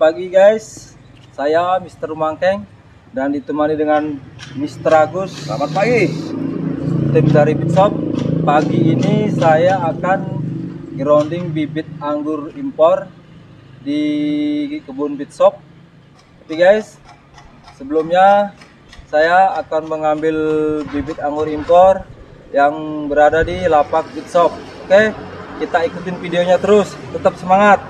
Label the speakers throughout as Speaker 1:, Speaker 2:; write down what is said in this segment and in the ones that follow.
Speaker 1: pagi guys, saya Mr. Mangkeng dan ditemani dengan Mr. Agus.
Speaker 2: Selamat pagi.
Speaker 1: Tim dari Bitshop. Pagi ini saya akan grounding bibit anggur impor di kebun Bitshop. Tapi guys, sebelumnya saya akan mengambil bibit anggur impor yang berada di lapak Bitshop. Oke, kita ikutin videonya terus, tetap semangat.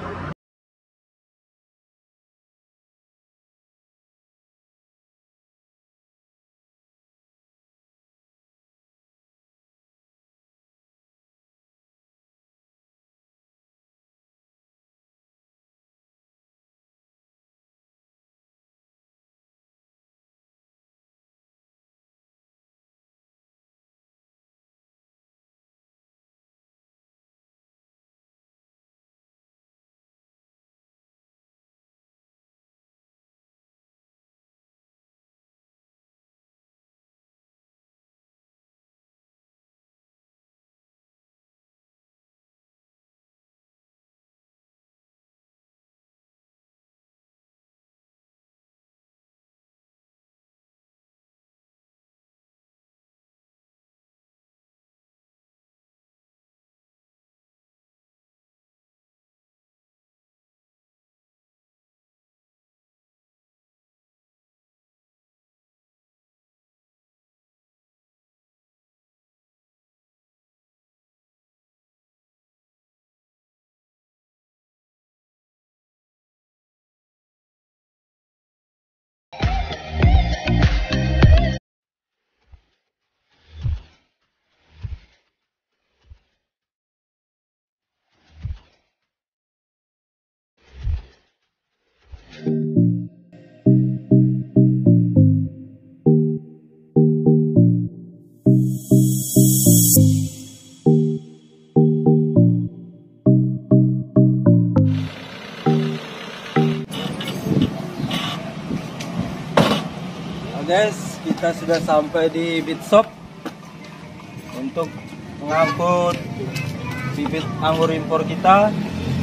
Speaker 1: Guys, kita sudah sampai di Bitshop untuk mengangkut bibit anggur impor kita.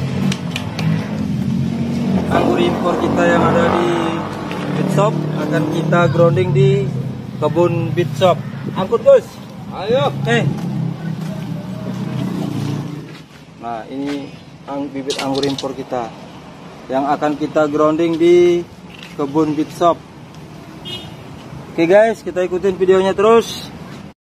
Speaker 1: Anggur impor kita yang ada di Bitshop akan kita grounding di kebun Bitshop. Angkut Gus, ayo. Oke. Nah, ini bibit anggur impor kita yang akan kita grounding di kebun Bitshop. Oke guys, kita ikutin videonya terus.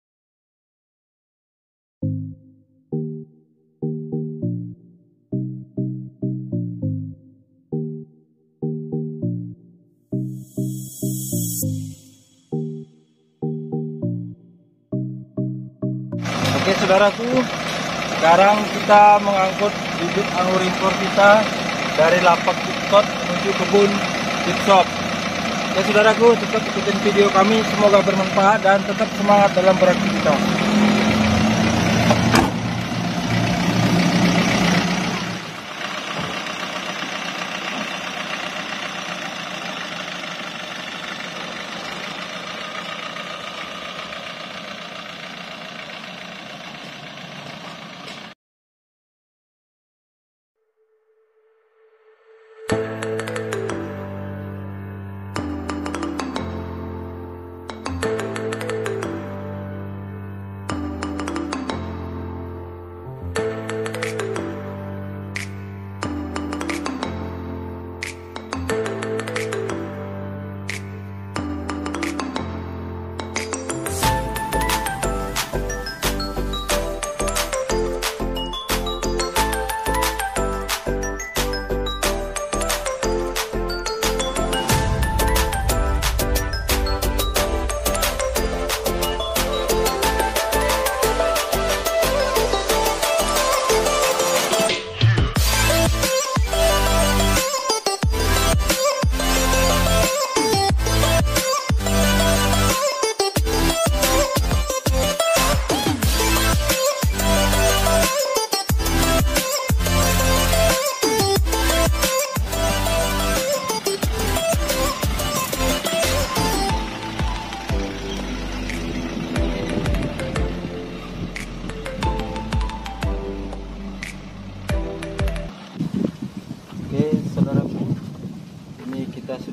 Speaker 1: Oke saudaraku, sekarang kita mengangkut bibit anggur impor kita dari lapak Bitshop menuju kebun Bitshop. Ya saudaraku, tetap ikutin video kami, semoga bermanfaat dan tetap semangat dalam beraktivitas.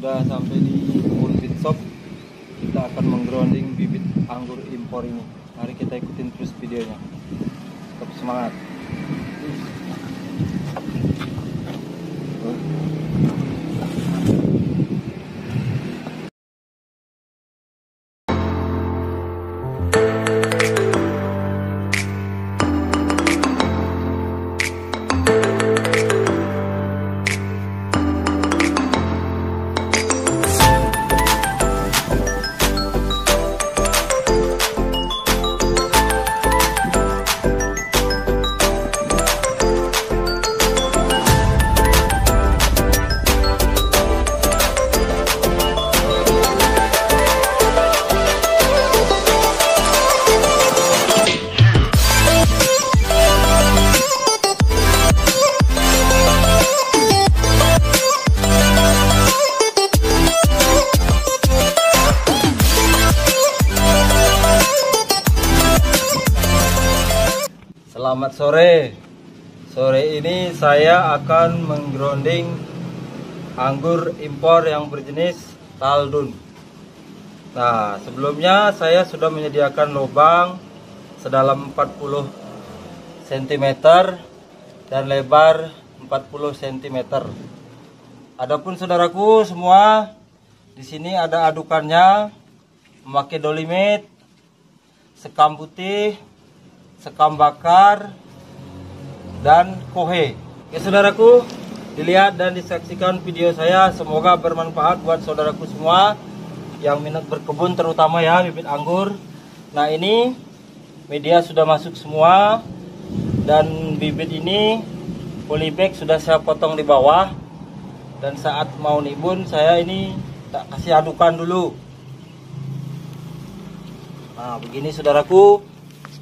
Speaker 1: sudah sampai di kebun Bit Shop. Kita akan menggrounding bibit anggur impor ini. Mari kita ikutin terus videonya. Tetap semangat. Selamat sore. Sore ini saya akan menggrounding anggur impor yang berjenis Taldun. Nah, sebelumnya saya sudah menyediakan lubang sedalam 40 cm dan lebar 40 cm. Adapun saudaraku semua, di sini ada adukannya memakai dolimit, sekam putih, sekam bakar, dan kohe. Oke saudaraku, dilihat dan disaksikan video saya, semoga bermanfaat buat saudaraku semua yang minat berkebun, terutama ya bibit anggur. Nah, ini media sudah masuk semua, dan bibit ini polybag sudah saya potong di bawah, dan saat mau nibun saya ini tak kasih adukan dulu. Nah, begini saudaraku.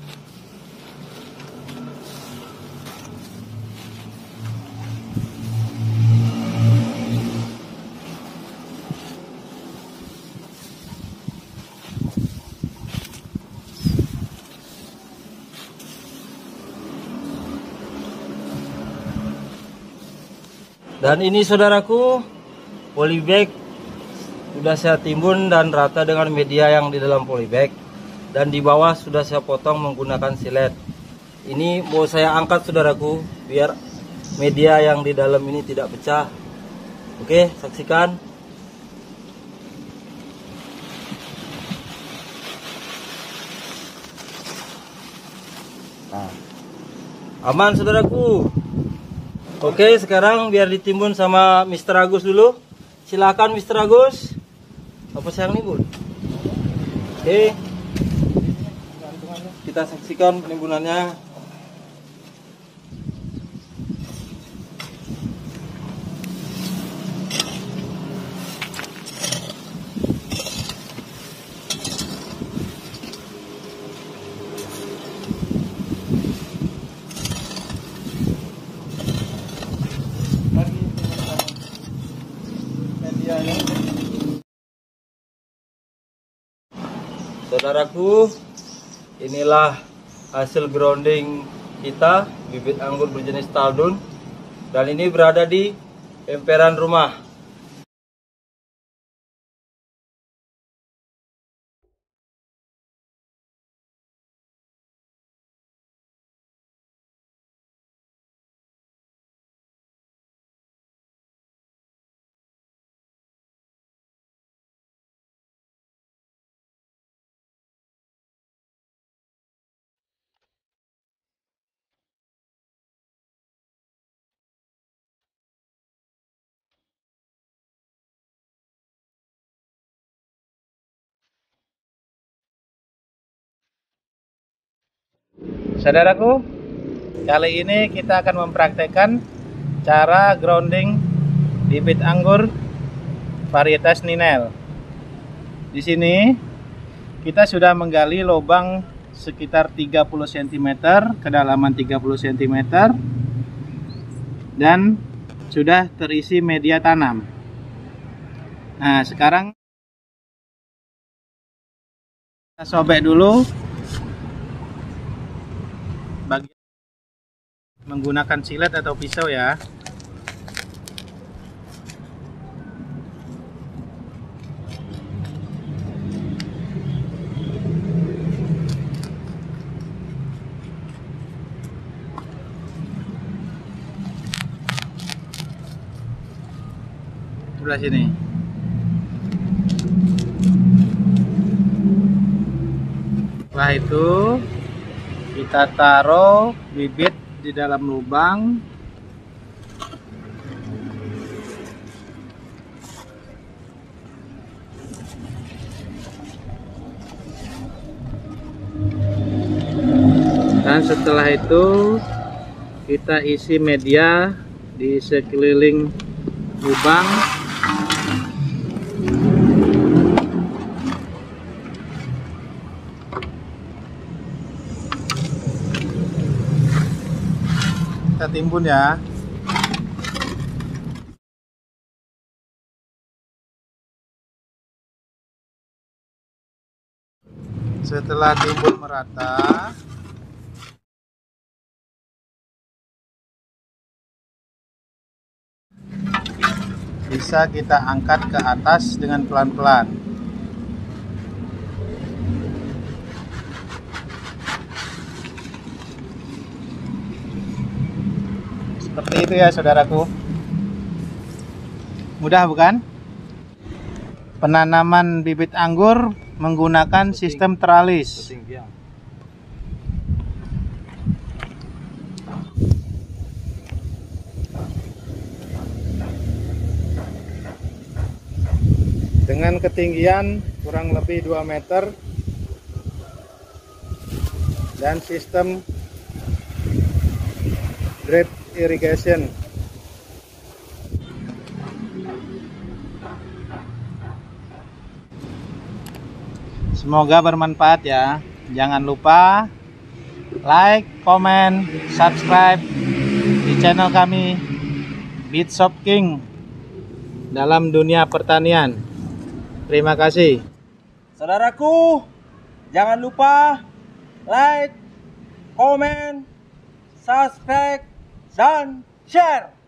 Speaker 1: Dan ini saudaraku, polybag sudah saya timbun dan rata dengan media yang di dalam polybag, dan di bawah sudah saya potong menggunakan silet. Ini mau saya angkat saudaraku biar media yang di dalam ini tidak pecah. Oke, saksikan. Nah, aman saudaraku. Oke, sekarang biar ditimbun sama Mr. Agus dulu. Silakan Mr. Agus. Apa sayang nih, Bun? Oke. Kita saksikan penimbunannya. Saudaraku, inilah hasil grounding kita bibit anggur berjenis Taldun, dan ini berada di emperan rumah.
Speaker 2: Saudaraku, kali ini kita akan mempraktekkan cara grounding bibit anggur varietas Ninel. Di sini kita sudah menggali lubang sekitar 30 cm, kedalaman 30 cm, dan sudah terisi media tanam. Nah, sekarang kita sobek dulu bagian menggunakan silet atau pisau ya. sebelah sini. Setelah itu kita taruh bibit di dalam lubang. Dan setelah itu kita isi media di sekeliling lubang. Kita timbun ya. Setelah timbun merata, bisa kita angkat ke atas dengan pelan-pelan. Seperti itu ya saudaraku. Mudah bukan? Penanaman bibit anggur menggunakan sistem teralis. Dengan ketinggian kurang lebih 2 meter dan sistem drip irrigation. Semoga bermanfaat ya. Jangan lupa like, comment, subscribe di channel kami Bitshop King dalam dunia pertanian. Terima kasih.
Speaker 1: Saudaraku, jangan lupa like, comment, subscribe, dan share.